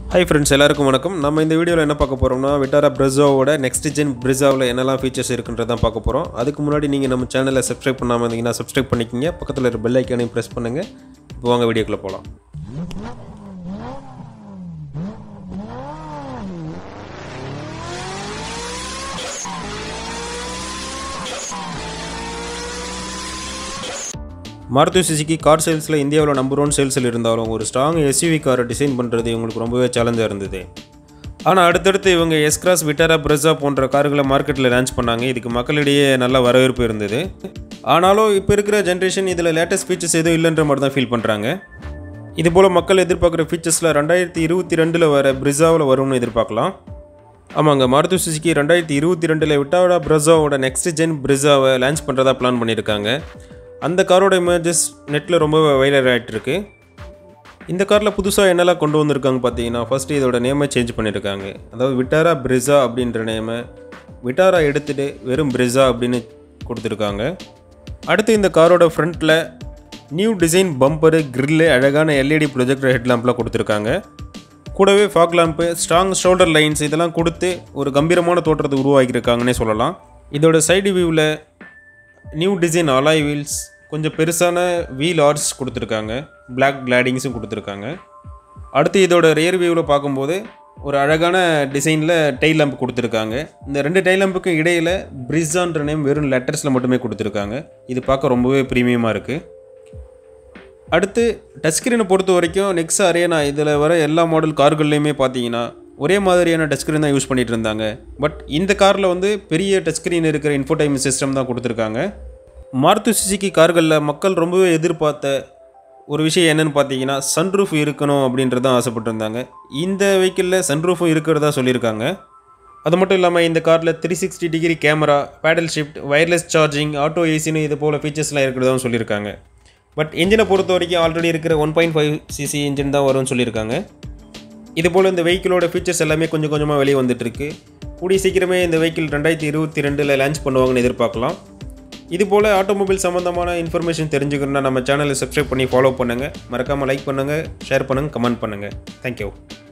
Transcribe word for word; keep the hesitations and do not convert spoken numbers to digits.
Hi friends, எல்லாருக்கும் வணக்கம். நம்ம இந்த வீடியோல என்ன பார்க்க போறோம்னா Vitara Brezza ஓட next gen Brezzaல என்னெல்லாம் ஃபீச்சர்ஸ் இருக்குன்றத தான் பார்க்க போறோம். அதுக்கு முன்னாடி நீங்க நம்ம சேனலை சப்ஸ்கிரைப் பண்ணாம இருந்தீங்கன்னா சப்ஸ்கிரைப் பண்ணிக்கங்க. பக்கத்துல இருக்க பெல் ஐகானையும் பிரஸ் பண்ணுங்க. இப்போ வாங்க வீடியோக்குள்ள போலாம். Maruti Suzuki கார் சேல்ஸ்ல இந்தியாவுல நம்பர் ஒன் சேல்ஸ்ல இருந்தாலும் ஒரு ஸ்ட்ராங் S U V காரை டிசைன் பண்றது இவங்களுக்கு ரொம்பவே சேலஞ்சா இருந்தது. ஆனா அடுத்தடுத்து இவங்க S-Cross, Vitara, Brezza போன்ற கார்களை மார்க்கெட்ல லான்ச் பண்ணாங்க. இதுக்கு மக்களிடையே நல்ல வரவேற்பு இருந்தது. ஆனாலும் இப்போ இருக்கிற ஜெனரேஷன் இதுல லேட்டஸ்ட் ஃபீச்சர்ஸ் எதுவும் இல்லன்ற மாதிரி தான் ஃபீல் பண்றாங்க. இது போல மக்கள் எதிர்பார்க்குற ஃபீச்சர்ஸ்ல ரெண்டாயிரத்து இருபத்தி ரெண்டுல வர Brezzaவில் வரும்னு எதிர்பார்க்கலாம். ஆமாங்க, Maruti Suzuki ரெண்டாயிரத்து இருபத்தி ரெண்டுல Vitara Brezzaவோட நெக்ஸ்ட் ஜென் Brezzaவை லான்ச் பண்றதா பிளான் பண்ணியிருக்காங்க. அந்த காரோட இமேஜஸ் நெட்டில் ரொம்ப வைரல் ஆகிட்டு இருக்கு. இந்த காரில் புதுசாக என்னெல்லாம் கொண்டு வந்திருக்காங்க பார்த்தீங்கன்னா, ஃபஸ்ட்டு இதோட நேமை சேஞ்ச் பண்ணியிருக்காங்க. அதாவது Vitara Brezza அப்படின்ற நேமை Vitara எடுத்துகிட்டு வெறும் Brezza அப்படின்னு கொடுத்துருக்காங்க. அடுத்து இந்த காரோட ஃப்ரண்ட்டில் நியூ டிசைன் பம்பரு, கிரில்லு, அழகான எல்இடி ப்ரொஜெக்டர் ஹெட்லாம்ப்லாம் கொடுத்துருக்காங்க. கூடவே fog lamp, strong shoulder lines இதெல்லாம் கொடுத்து ஒரு கம்பீரமான தோற்றத்தை உருவாக்கியிருக்காங்கன்னே சொல்லலாம். இதோட சைடு வியூவில் நியூ டிசைன் அலாய் வீல்ஸ், கொஞ்சம் பெருசான வீல் ஆர்ச் கொடுத்துருக்காங்க, பிளாக் கிளாடிங்ஸும் கொடுத்துருக்காங்க. அடுத்து இதோட ரியர் வியூவில் பார்க்கும்போது ஒரு அழகான டிசைனில் டெய்ல் லேம்ப் கொடுத்துருக்காங்க. இந்த ரெண்டு டெய்ல் லேம்புக்கும் இடையில் Brezzaன்ற நேம் வெறும் லெட்டர்ஸில் மட்டுமே கொடுத்துருக்காங்க. இது பார்க்க ரொம்பவே ப்ரீமியமாக இருக்குது. அடுத்து டச் ஸ்க்ரீனை பொறுத்த வரைக்கும் நெக்ஸா அரேனா இதில் வர எல்லா மாடல் கார்கள்லையுமே பார்த்தீங்கன்னா ஒரே மாதிரியான டச் ஸ்க்ரீன் தான் யூஸ் பண்ணிகிட்டு இருந்தாங்க. பட் இந்த காரில் வந்து பெரிய டச் ஸ்க்ரீன் இருக்கிற இன்ஃபோடைன்மெண்ட் சிஸ்டம் தான் கொடுத்துருக்காங்க. Maruti Suzuki கார்களில் மக்கள் ரொம்பவே எதிர்பார்த்த ஒரு விஷயம் என்னென்னு பார்த்தீங்கன்னா சன்ரூஃப் இருக்கணும் அப்படின்றது தான் ஆசைப்பட்டிருந்தாங்க. இந்த வெஹிக்கிளில் சன்ரூஃபும் இருக்கிறதா சொல்லியிருக்காங்க. அது மட்டும் இல்லாமல் இந்த காரில் three sixty degree camera, paddle shift, wireless charging, auto ஏசின்னு இது போல் ஃபீச்சர்ஸ்லாம் இருக்கிறதாவும் சொல்லியிருக்காங்க. பட் இன்ஜினை பொறுத்த வரைக்கும் ஆல்ரெடி இருக்கிற one point five CC engine தான் வரும்னு சொல்லியிருக்காங்க. இதுபோல் இந்த வெஹிக்கிளோட ஃபீச்சர்ஸ் எல்லாமே கொஞ்சம் கொஞ்சமாக வெளியே வந்துட்டுருக்கு. கூடிய சீக்கிரமே இந்த வெஹிக்கிள் ரெண்டாயிரத்தி இருபத்தி ரெண்டில் லான்ச் பண்ணுவாங்கன்னு எதிர்பார்க்கலாம். இதுபோல் ஆட்டோமொபைல் சம்மந்தமான இன்ஃபர்மேஷன் தெரிஞ்சுக்கணுன்னா நம்ம சேனலை சப்ஸ்கிரைப் பண்ணி ஃபாலோ பண்ணுங்கள். மறக்காமல் லைக் பண்ணுங்கள், ஷேர் பண்ணுங்கள், கமெண்ட் பண்ணுங்கள். தேங்க்யூ.